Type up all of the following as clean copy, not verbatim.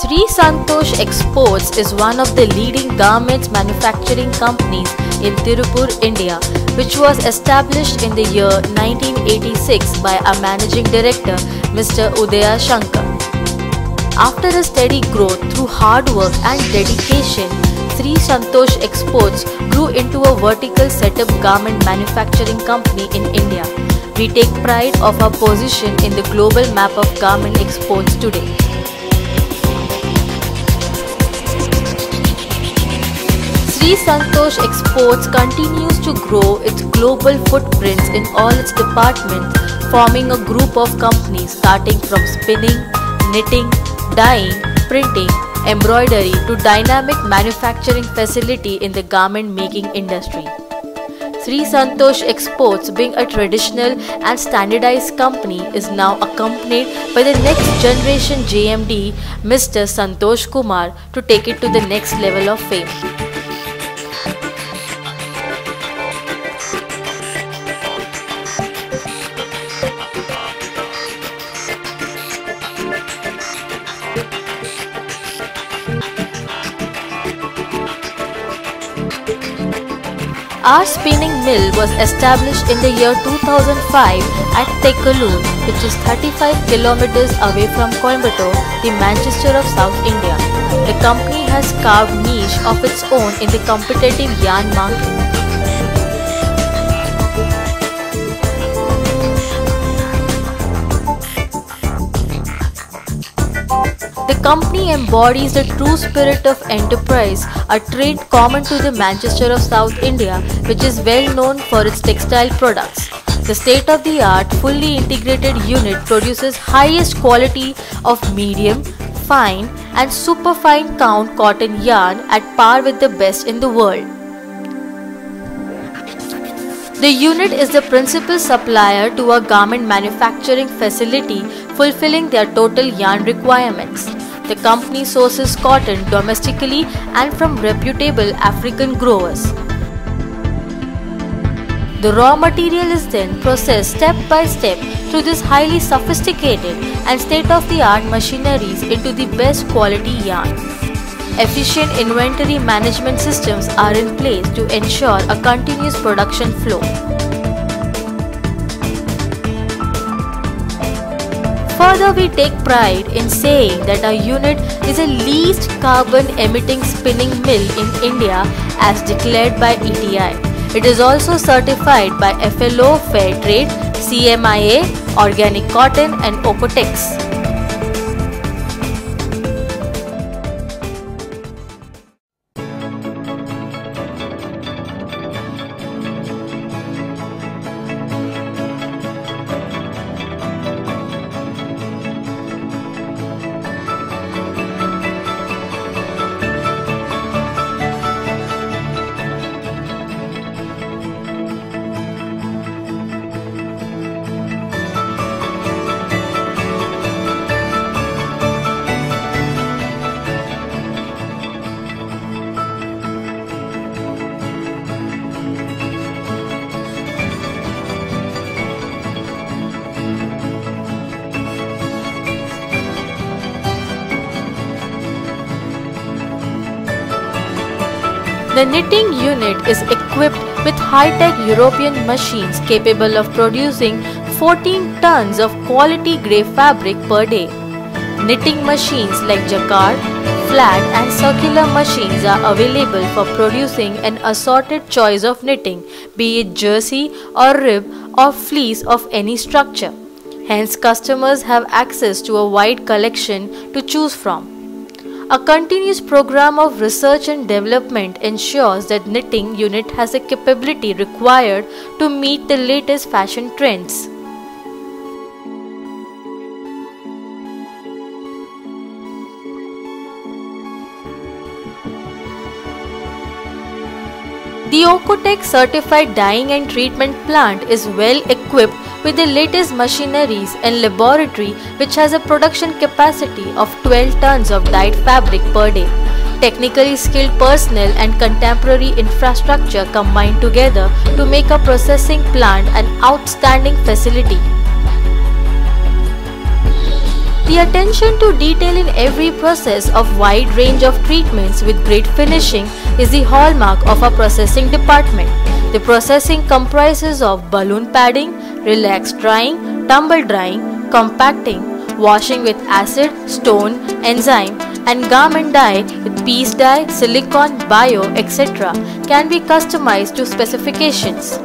Sri Santosh Exports is one of the leading garments manufacturing companies in Tirupur, India, which was established in the year 1986 by our managing director, Mr. Udaya Shankar. After a steady growth through hard work and dedication, Sri Santosh Exports grew into a vertical setup garment manufacturing company in India. We take pride of our position in the global map of garment exports today. Sri Santosh Exports continues to grow its global footprints in all its departments, forming a group of companies starting from spinning, knitting, dyeing, printing, embroidery to dynamic manufacturing facility in the garment making industry. Sri Santosh Exports, being a traditional and standardized company, is now accompanied by the next generation JMD, Mr. Santosh Kumar, to take it to the next level of fame. Our spinning mill was established in the year 2005 at Tekaloon, which is 35 kilometers away from Coimbatore, the Manchester of South India. The company has carved niche of its own in the competitive yarn market. The company embodies the true spirit of enterprise, a trait common to the Manchester of South India, which is well known for its textile products. The state-of-the-art, fully integrated unit produces highest quality of medium, fine and superfine count cotton yarn at par with the best in the world. The unit is the principal supplier to a garment manufacturing facility, fulfilling their total yarn requirements. The company sources cotton domestically and from reputable African growers. The raw material is then processed step by step through this highly sophisticated and state-of-the-art machineries into the best quality yarn. Efficient inventory management systems are in place to ensure a continuous production flow. Further, we take pride in saying that our unit is a least carbon emitting spinning mill in India as declared by ETI. It is also certified by FLO Fair Trade, CMIA, Organic Cotton and Ocotex. The knitting unit is equipped with high-tech European machines capable of producing 14 tons of quality grey fabric per day. Knitting machines like jacquard, flat and circular machines are available for producing an assorted choice of knitting, be it jersey or rib or fleece of any structure. Hence, customers have access to a wide collection to choose from. A continuous program of research and development ensures that knitting unit has the capability required to meet the latest fashion trends. The Ocotex certified dyeing and treatment plant is well equipped with the latest machineries and laboratory, which has a production capacity of 12 tons of dyed fabric per day. Technically skilled personnel and contemporary infrastructure combined together to make a processing plant an outstanding facility. The attention to detail in every process of wide range of treatments with great finishing is the hallmark of our processing department. The processing comprises of balloon padding, relax drying, tumble drying, compacting, washing with acid, stone, enzyme, and garment dye with piece dye, silicone, bio, etc. can be customized to specifications.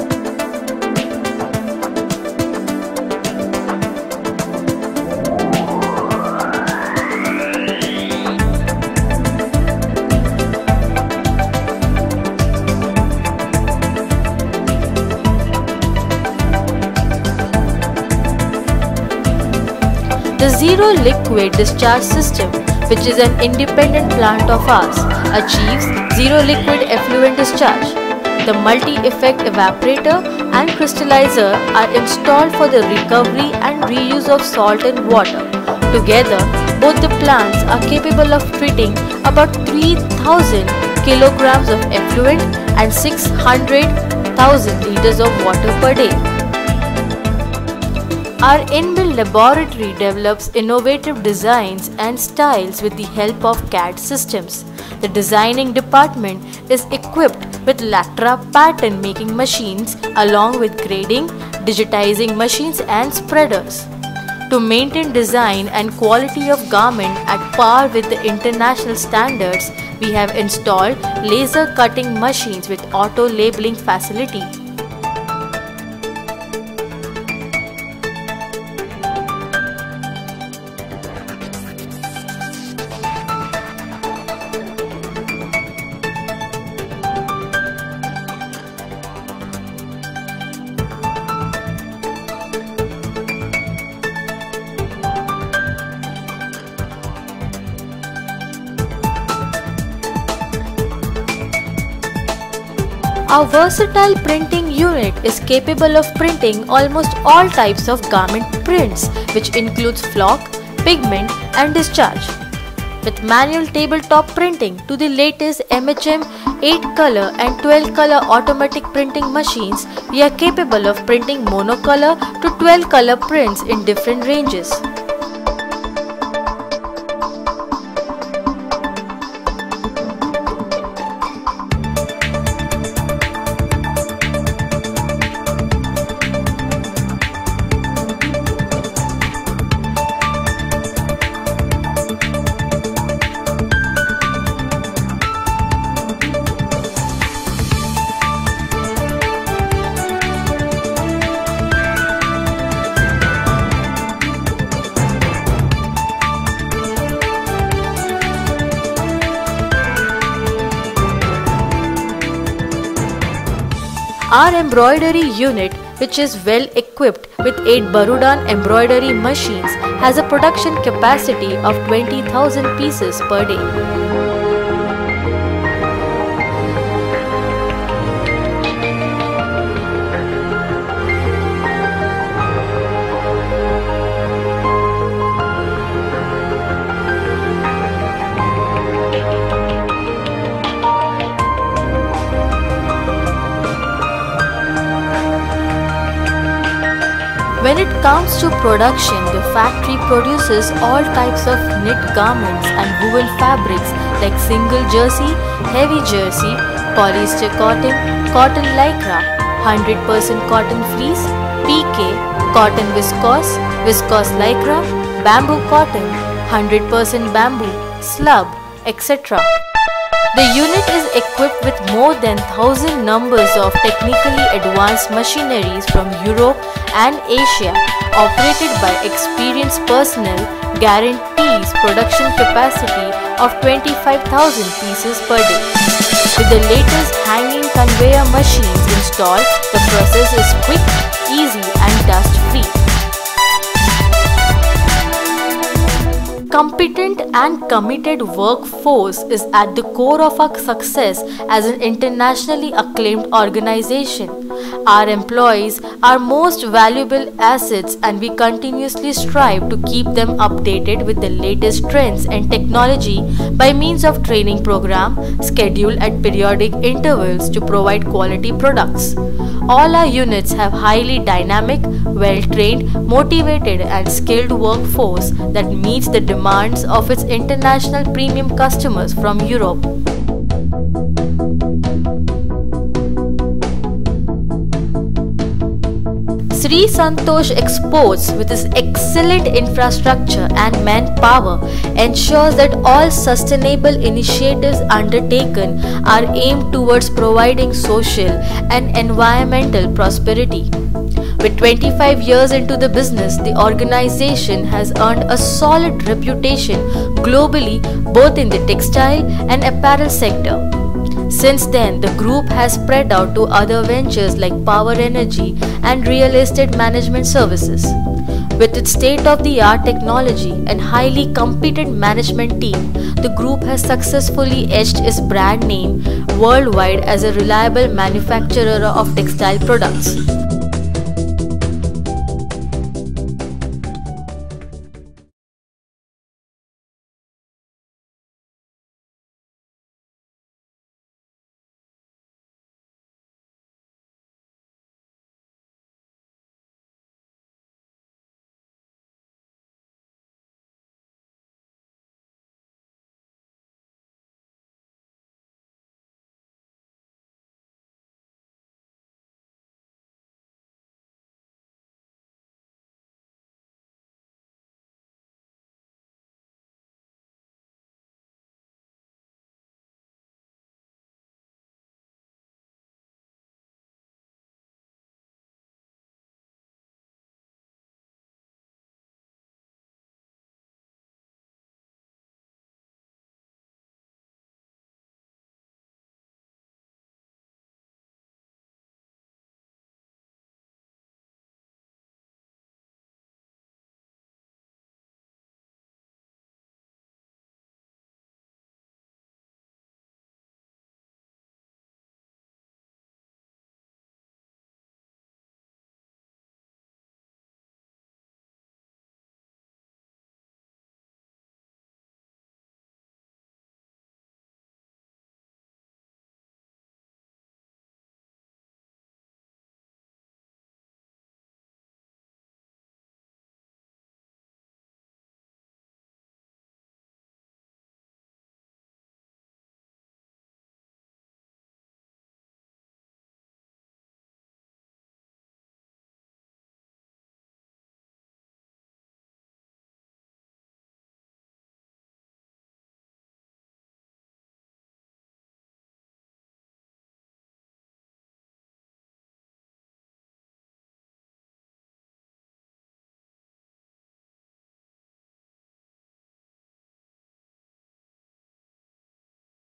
The Zero Liquid Discharge System, which is an independent plant of ours, achieves zero liquid effluent discharge. The multi-effect evaporator and crystallizer are installed for the recovery and reuse of salt and water. Together, both the plants are capable of treating about 3,000 kilograms of effluent and 600,000 liters of water per day. Our inbuilt laboratory develops innovative designs and styles with the help of CAD systems. The designing department is equipped with Lactra pattern making machines along with grading, digitizing machines and spreaders. To maintain design and quality of garment at par with the international standards, we have installed laser cutting machines with auto labeling facility. Our versatile printing unit is capable of printing almost all types of garment prints, which includes flock, pigment and discharge. With manual tabletop printing to the latest MHM 8-color and 12-color automatic printing machines, we are capable of printing monocolor to 12-color prints in different ranges. Our embroidery unit, which is well equipped with 8 Barudan embroidery machines, has a production capacity of 20,000 pieces per day. When it comes to production, the factory produces all types of knit garments and woven fabrics like single jersey, heavy jersey, polyester cotton, cotton lycra, 100% cotton fleece, PK, cotton viscose, viscose lycra, bamboo cotton, 100% bamboo, slub, etc. The unit is equipped with more than 1,000 numbers of technically advanced machineries from Europe and Asia, operated by experienced personnel, guarantees production capacity of 25,000 pieces per day. With the latest hanging conveyor machines installed, the process is quick, easy and dust-free. competent and committed workforce is at the core of our success as an internationally acclaimed organization. Our employees are most valuable assets, and we continuously strive to keep them updated with the latest trends and technology by means of training program scheduled at periodic intervals to provide quality products. All our units have highly dynamic, well-trained, motivated and skilled workforce that meets the demands of its international premium customers from Europe. Sri Santosh Exports, with its excellent infrastructure and manpower, ensures that all sustainable initiatives undertaken are aimed towards providing social and environmental prosperity. With 25 years into the business, the organization has earned a solid reputation globally both in the textile and apparel sector. Since then, the group has spread out to other ventures like power energy and real estate management services. With its state-of-the-art technology and highly competent management team, the group has successfully etched its brand name worldwide as a reliable manufacturer of textile products.